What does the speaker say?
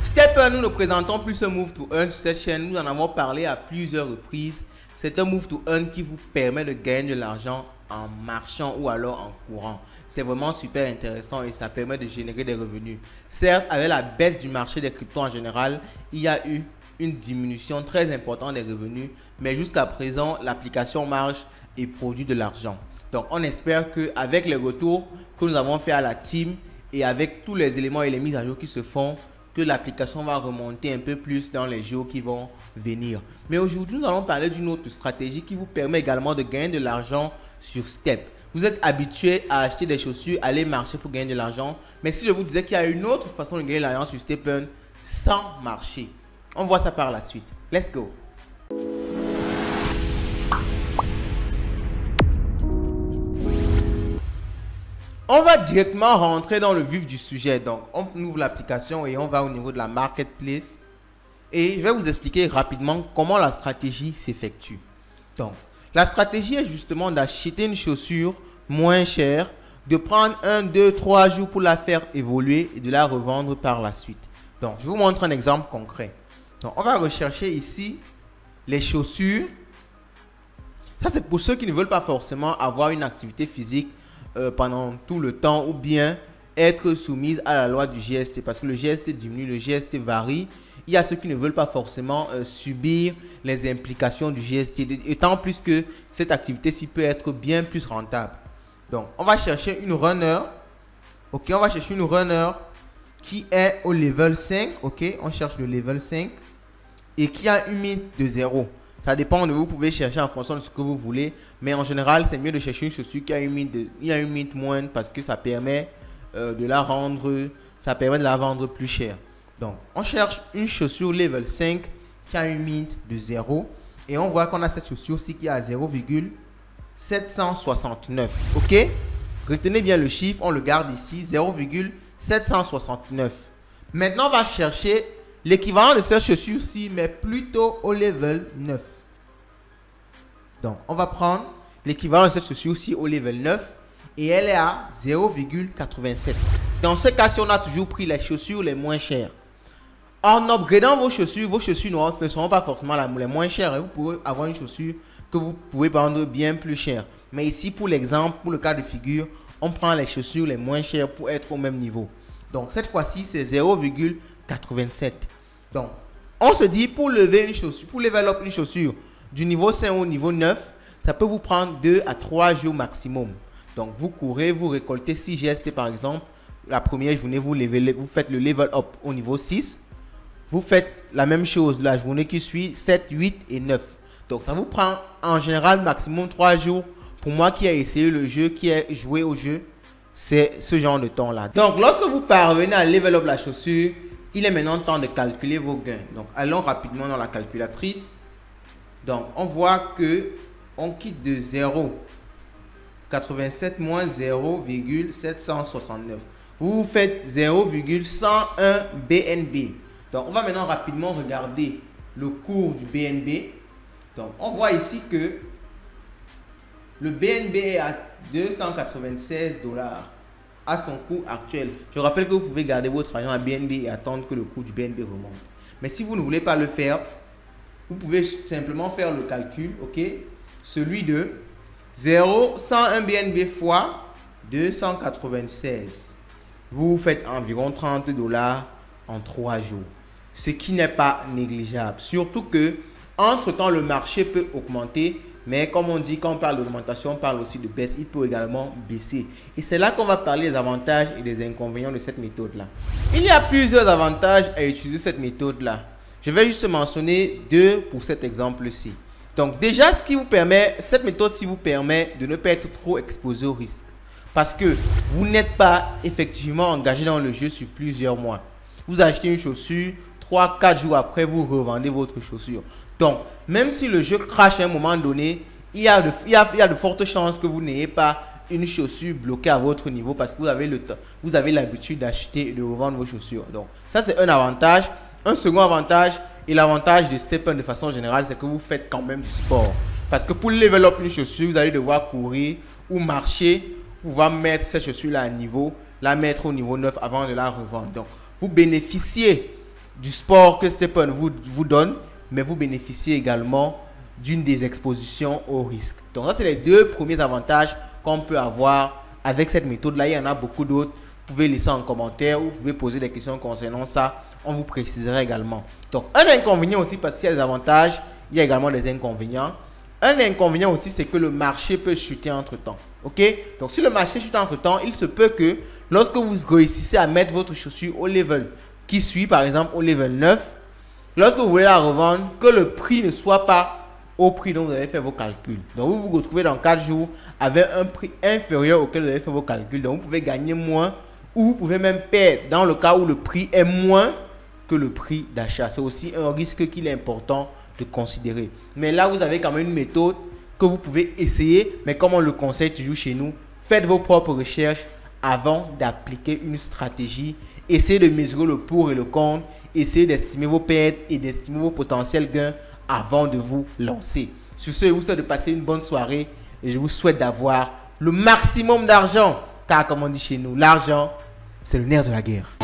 Step 1, nous ne présentons plus ce Move to Earn sur cette chaîne. Nous en avons parlé à plusieurs reprises. C'est un Move to Earn qui vous permet de gagner de l'argent en marchant ou alors en courant. C'est vraiment super intéressant et ça permet de générer des revenus. Certes, avec la baisse du marché des cryptos en général, il y a eu une diminution très importante des revenus. Mais jusqu'à présent, l'application marche et produit de l'argent. Donc, on espère qu'avec les retours que nous avons fait à la team et avec tous les éléments et les mises à jour qui se font, que l'application va remonter un peu plus dans les jours qui vont venir. Mais aujourd'hui, nous allons parler d'une autre stratégie qui vous permet également de gagner de l'argent sur Step. Vous êtes habitué à acheter des chaussures, aller marcher pour gagner de l'argent. Mais si je vous disais qu'il y a une autre façon de gagner de l'argent sur Step Earn sans marcher, on voit ça par la suite. Let's go! On va directement rentrer dans le vif du sujet. Donc, on ouvre l'application et on va au niveau de la marketplace. Et je vais vous expliquer rapidement comment la stratégie s'effectue. Donc, la stratégie est justement d'acheter une chaussure moins chère, de prendre 1, 2, 3 jours pour la faire évoluer et de la revendre par la suite. Donc, je vous montre un exemple concret. Donc, on va rechercher ici les chaussures. Ça, c'est pour ceux qui ne veulent pas forcément avoir une activité physique pendant tout le temps ou bien être soumise à la loi du GST parce que le GST diminue, le GST varie. Il y a ceux qui ne veulent pas forcément subir les implications du GST, étant plus que cette activité-ci peut être bien plus rentable. Donc, on va chercher une runner. Ok, on va chercher une runner qui est au level 5. Ok, on cherche le level 5 et qui a une mint de 0. Ça dépend de vous, pouvez chercher en fonction de ce que vous voulez. Mais en général, c'est mieux de chercher une chaussure qui a une mint moindre parce que ça permet de la rendre, ça permet de la vendre plus cher. Donc, on cherche une chaussure level 5 qui a une mint de 0. Et on voit qu'on a cette chaussure-ci qui a 0,769. Ok? Retenez bien le chiffre, on le garde ici, 0,769. Maintenant, on va chercher l'équivalent de cette chaussure-ci, mais plutôt au level 9. Donc, on va prendre l'équivalent de cette chaussure-ci au level 9 et elle est à 0,87. Dans ce cas-ci, on a toujours pris les chaussures les moins chères. En upgradant vos chaussures ne seront pas forcément les moins chères. Vous pouvez avoir une chaussure que vous pouvez vendre bien plus cher. Mais ici, pour l'exemple, pour le cas de figure, on prend les chaussures les moins chères pour être au même niveau. Donc, cette fois-ci, c'est 0,87. Donc, on se dit pour lever une chaussure, pour level up une chaussure du niveau 5 au niveau 9, ça peut vous prendre 2 à 3 jours maximum. Donc, vous courez, vous récoltez 6 GST par exemple. La première journée, vous faites le level up au niveau 6. Vous faites la même chose la journée qui suit, 7, 8 et 9. Donc, ça vous prend en général maximum 3 jours. Pour moi qui ai essayé le jeu, qui ai joué au jeu, c'est ce genre de temps-là. Donc, lorsque vous parvenez à level up la chaussure, il est maintenant temps de calculer vos gains. Donc, allons rapidement dans la calculatrice. Donc, on voit que on quitte de 0,87 moins 0,769. Vous faites 0,101 BNB. Donc, on va maintenant rapidement regarder le cours du BNB. Donc, on voit ici que le BNB est à 296 $ à son cours actuel. Je rappelle que vous pouvez garder votre argent à BNB et attendre que le cours du BNB remonte. Mais si vous ne voulez pas le faire, vous pouvez simplement faire le calcul, ok? Celui de 0,101 BNB fois 296. Vous faites environ 30 $ en 3 jours. Ce qui n'est pas négligeable. Surtout que, entre-temps, le marché peut augmenter. Mais comme on dit, quand on parle d'augmentation, on parle aussi de baisse. Il peut également baisser. Et c'est là qu'on va parler des avantages et des inconvénients de cette méthode-là. Il y a plusieurs avantages à utiliser cette méthode-là. Je vais juste mentionner 2 pour cet exemple-ci. Donc déjà, cette méthode-ci vous permet de ne pas être trop exposé au risque. Parce que vous n'êtes pas effectivement engagé dans le jeu sur plusieurs mois. Vous achetez une chaussure, 3-4 jours après, vous revendez votre chaussure. Donc, même si le jeu crache à un moment donné, il y a de fortes chances que vous n'ayez pas une chaussure bloquée à votre niveau parce que vous avez l'habitude d'acheter et de revendre vos chaussures. Donc, ça c'est un avantage. Un second avantage et l'avantage de Step Earn de façon générale, c'est que vous faites quand même du sport. Parce que pour level up une chaussure, vous allez devoir courir ou marcher pour pouvoir mettre cette chaussure-là à niveau, la mettre au niveau 9 avant de la revendre. Donc, vous bénéficiez du sport que Stephen vous donne, mais vous bénéficiez également d'une des expositions au risque. Donc ça, c'est les deux premiers avantages qu'on peut avoir avec cette méthode-là. Il y en a beaucoup d'autres. Vous pouvez laisser en commentaire ou vous pouvez poser des questions concernant ça. On vous précisera également. Donc, un inconvénient aussi, parce qu'il y a des avantages, il y a également des inconvénients. Un inconvénient aussi, c'est que le marché peut chuter entre-temps. OK? Donc, si le marché chute entre-temps, il se peut que lorsque vous réussissez à mettre votre chaussure au level qui suit, par exemple au level 9, lorsque vous voulez la revendre, que le prix ne soit pas au prix dont vous avez fait vos calculs. Donc, vous vous retrouvez dans 4 jours avec un prix inférieur auquel vous avez fait vos calculs. Donc, vous pouvez gagner moins ou vous pouvez même perdre dans le cas où le prix est moins que le prix d'achat. C'est aussi un risque qu'il est important de considérer. Mais là, vous avez quand même une méthode que vous pouvez essayer. Mais comme on le conseille toujours chez nous, faites vos propres recherches avant d'appliquer une stratégie. Essayez de mesurer le pour et le contre. Essayez d'estimer vos pertes et d'estimer vos potentiels gains avant de vous lancer. Sur ce, je vous souhaite de passer une bonne soirée et je vous souhaite d'avoir le maximum d'argent. Car comme on dit chez nous, l'argent, c'est le nerf de la guerre.